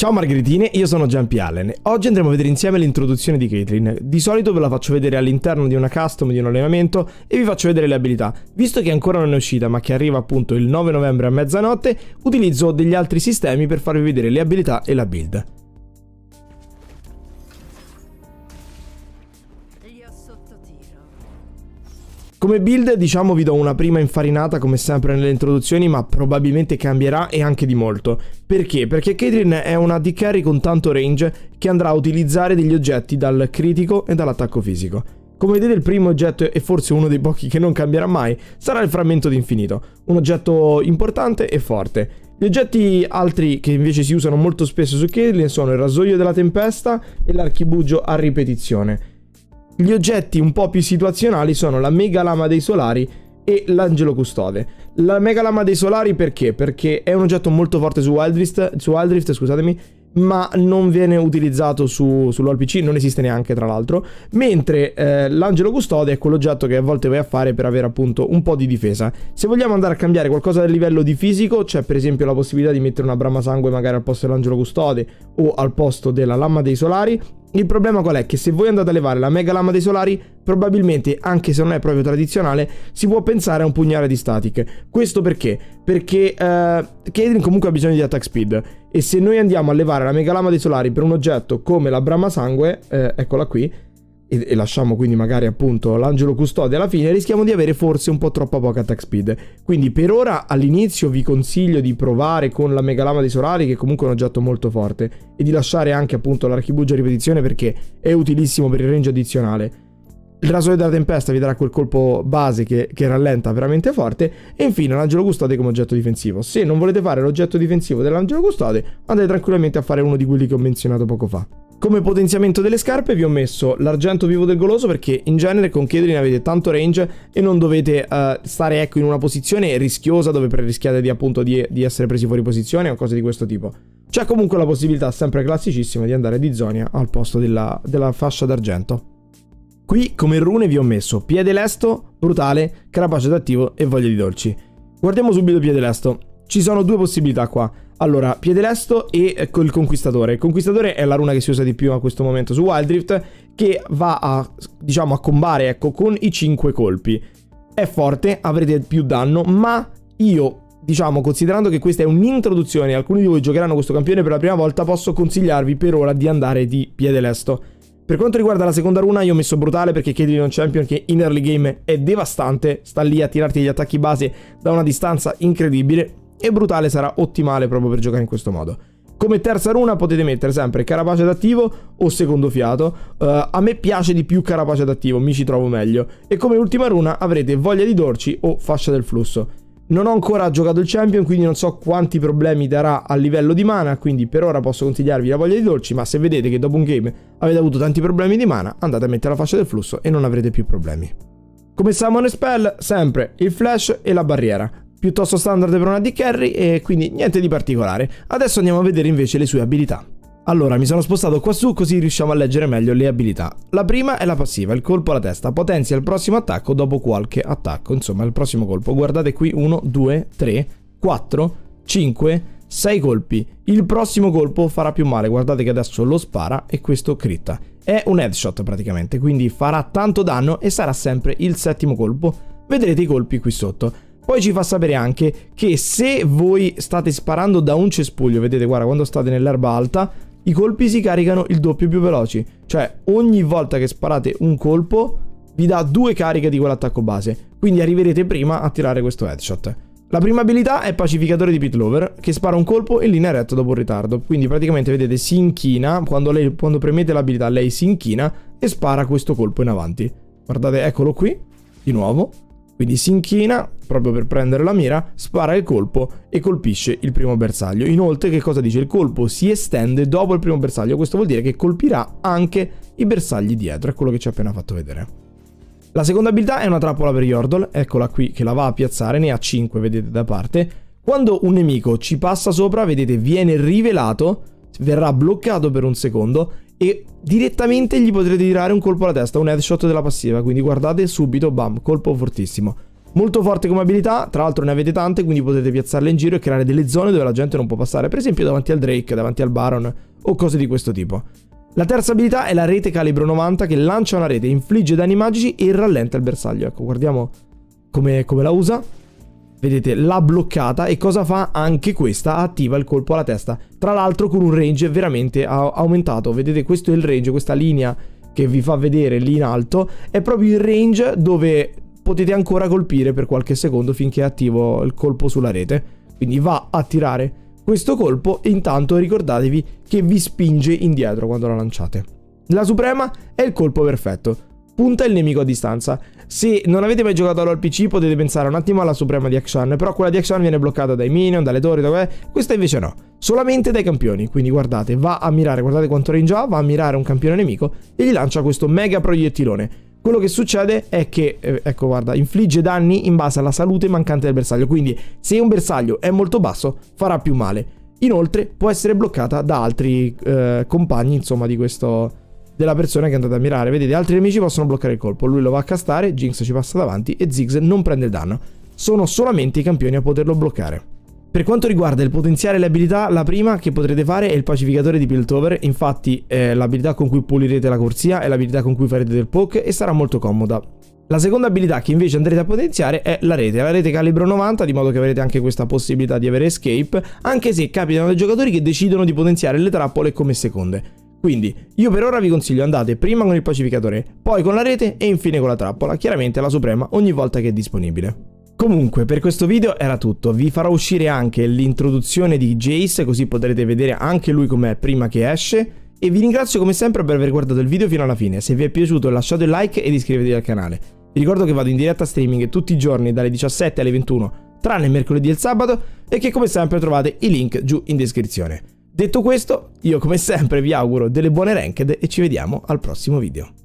Ciao Margheritine, io sono Giampi Allen. Oggi andremo a vedere insieme l'introduzione di Caitlyn. Di solito ve la faccio vedere all'interno di una custom, di un allenamento, e vi faccio vedere le abilità. Visto che ancora non è uscita ma che arriva appunto il 9 novembre a mezzanotte, utilizzo degli altri sistemi per farvi vedere le abilità e la build. Come build, diciamo, vi do una prima infarinata come sempre nelle introduzioni, ma probabilmente cambierà e anche di molto. Perché? Perché Caitlyn è una AD carry con tanto range che andrà a utilizzare degli oggetti dal critico e dall'attacco fisico. Come vedete, il primo oggetto, e forse uno dei pochi che non cambierà mai, sarà il frammento d'infinito, un oggetto importante e forte. Gli oggetti altri che invece si usano molto spesso su Caitlyn sono il rasoio della tempesta e l'archibugio a ripetizione. Gli oggetti un po' più situazionali sono la mega lama dei solari e l'angelo custode. La mega lama dei solari perché? Perché è un oggetto molto forte su Wild Rift, scusatemi, ma non viene utilizzato sull'OLPC, non esiste neanche tra l'altro, mentre l'angelo custode è quell'oggetto che a volte vai a fare per avere appunto un po' di difesa. Se vogliamo andare a cambiare qualcosa a livello di fisico, c'è per esempio la possibilità di mettere una brama sangue magari al posto dell'angelo custode o al posto della lama dei solari. Il problema qual è? Che se voi andate a levare la mega lama dei solari, probabilmente, anche se non è proprio tradizionale, si può pensare a un pugnale di static. Questo perché? Perché Caitlyn comunque ha bisogno di attack speed, e se noi andiamo a levare la mega lama dei solari per un oggetto come la brama sangue, eccola qui, e lasciamo quindi magari appunto l'angelo custode alla fine, rischiamo di avere forse un po' troppa poca attack speed. Quindi per ora all'inizio vi consiglio di provare con la mega lama dei solari, che comunque è un oggetto molto forte, e di lasciare anche appunto l'archibugio a ripetizione perché è utilissimo per il range addizionale. Il rasoio della tempesta vi darà quel colpo base che rallenta veramente forte, e infine l'angelo custode come oggetto difensivo. Se non volete fare l'oggetto difensivo dell'angelo custode, andate tranquillamente a fare uno di quelli che ho menzionato poco fa. Come potenziamento delle scarpe vi ho messo l'argento vivo del goloso, perché in genere con Caitlyn avete tanto range e non dovete stare in una posizione rischiosa dove rischiate di essere presi fuori posizione o cose di questo tipo. C'è comunque la possibilità, sempre classicissima, di andare di zonia al posto della fascia d'argento. Qui come rune vi ho messo piede lesto, brutale, carapace d'attivo e voglia di dolci. Guardiamo subito piede lesto. Ci sono due possibilità qua. Allora, piede lesto e il conquistatore. Il conquistatore è la runa che si usa di più a questo momento su Wild Rift, che va a, diciamo, a combare, con i 5 colpi. È forte, avrete più danno, ma io, diciamo, considerando che questa è un'introduzione, alcuni di voi giocheranno questo campione per la prima volta, posso consigliarvi per ora di andare di piede lesto. Per quanto riguarda la seconda runa, io ho messo brutale perché Caitlyn è un champion che in early game è devastante, sta lì a tirarti gli attacchi base da una distanza incredibile, e brutale sarà ottimale proprio per giocare in questo modo. Come terza runa potete mettere sempre carapace d'attivo o secondo fiato. A me piace di più carapace d'attivo, mi ci trovo meglio. E come ultima runa avrete voglia di dolci o fascia del flusso. Non ho ancora giocato il champion, quindi non so quanti problemi darà a livello di mana, quindi per ora posso consigliarvi la voglia di dolci, ma se vedete che dopo un game avete avuto tanti problemi di mana, andate a mettere la fascia del flusso e non avrete più problemi. Come summon spell, sempre il flash e la barriera. Piuttosto standard per una AD carry, e quindi niente di particolare. Adesso andiamo a vedere invece le sue abilità. Allora, mi sono spostato qua su così riusciamo a leggere meglio le abilità. La prima è la passiva, il colpo alla testa, potenzia il prossimo attacco dopo qualche attacco, insomma il prossimo colpo. Guardate qui, 1, 2, 3, 4, 5, 6 colpi. Il prossimo colpo farà più male, guardate che adesso lo spara e questo critta. È un headshot praticamente, quindi farà tanto danno e sarà sempre il settimo colpo. Vedrete i colpi qui sotto. Poi ci fa sapere anche che se voi state sparando da un cespuglio, vedete, guarda, quando state nell'erba alta, i colpi si caricano il doppio più veloci. Cioè, ogni volta che sparate un colpo, vi dà 2 cariche di quell'attacco base. Quindi arriverete prima a tirare questo headshot. La prima abilità è pacificatore di Pitlover, che spara un colpo in linea retta dopo un ritardo. Quindi praticamente, vedete, si inchina, quando premete l'abilità, lei si inchina e spara questo colpo in avanti. Guardate, eccolo qui, di nuovo. Quindi si inchina proprio per prendere la mira, spara il colpo e colpisce il primo bersaglio. Inoltre, che cosa dice? Il colpo si estende dopo il primo bersaglio. Questo vuol dire che colpirà anche i bersagli dietro. È quello che ci ho appena fatto vedere. La seconda abilità è una trappola per Yordle. Eccola qui che la va a piazzare. Ne ha 5, vedete, da parte. Quando un nemico ci passa sopra, vedete, viene rivelato, verrà bloccato per un secondo e direttamente gli potrete tirare un colpo alla testa, un headshot della passiva. Quindi guardate subito, bam, colpo fortissimo. Molto forte come abilità, tra l'altro ne avete tante, quindi potete piazzarle in giro e creare delle zone dove la gente non può passare, per esempio davanti al Drake, davanti al Baron o cose di questo tipo. La terza abilità è la rete calibro 90 che lancia una rete, infligge danni magici e rallenta il bersaglio. Ecco, guardiamo come la usa. Vedete, l'ha bloccata e cosa fa? Anche questa attiva il colpo alla testa. Tra l'altro con un range veramente aumentato. Vedete, questo è il range, questa linea che vi fa vedere lì in alto è proprio il range dove potete ancora colpire per qualche secondo finché è attivo il colpo sulla rete. Quindi va a tirare questo colpo e intanto ricordatevi che vi spinge indietro quando la lanciate. La suprema è il colpo perfetto. Punta il nemico a distanza. Se non avete mai giocato al PC potete pensare un attimo alla suprema di Akshan, però quella di Akshan viene bloccata dai minion, dalle torri, questa invece no, solamente dai campioni. Quindi guardate, va a mirare, guardate quanto range ha, va a mirare un campione nemico e gli lancia questo mega proiettilone. Quello che succede è che, ecco guarda, infligge danni in base alla salute mancante del bersaglio, quindi se un bersaglio è molto basso farà più male. Inoltre può essere bloccata da altri compagni, insomma, di questo, della persona che è andata a mirare. Vedete, altri nemici possono bloccare il colpo, lui lo va a castare, Jinx ci passa davanti e Ziggs non prende il danno. Sono solamente i campioni a poterlo bloccare. Per quanto riguarda il potenziare le abilità, la prima che potrete fare è il pacificatore di Piltover, infatti è l'abilità con cui pulirete la corsia, è l'abilità con cui farete del poke e sarà molto comoda. La seconda abilità che invece andrete a potenziare è la rete calibro 90, di modo che avrete anche questa possibilità di avere escape, anche se capitano dei giocatori che decidono di potenziare le trappole come seconde. Quindi io per ora vi consiglio andate prima con il pacificatore, poi con la rete e infine con la trappola, chiaramente la suprema ogni volta che è disponibile. Comunque per questo video era tutto, vi farò uscire anche l'introduzione di Jayce così potrete vedere anche lui com'è prima che esce e vi ringrazio come sempre per aver guardato il video fino alla fine. Se vi è piaciuto lasciate il like ed iscrivetevi al canale. Vi ricordo che vado in diretta streaming tutti i giorni dalle 17 alle 21 tranne il mercoledì e il sabato e che come sempre trovate i link giù in descrizione. Detto questo, io come sempre vi auguro delle buone ranked e ci vediamo al prossimo video.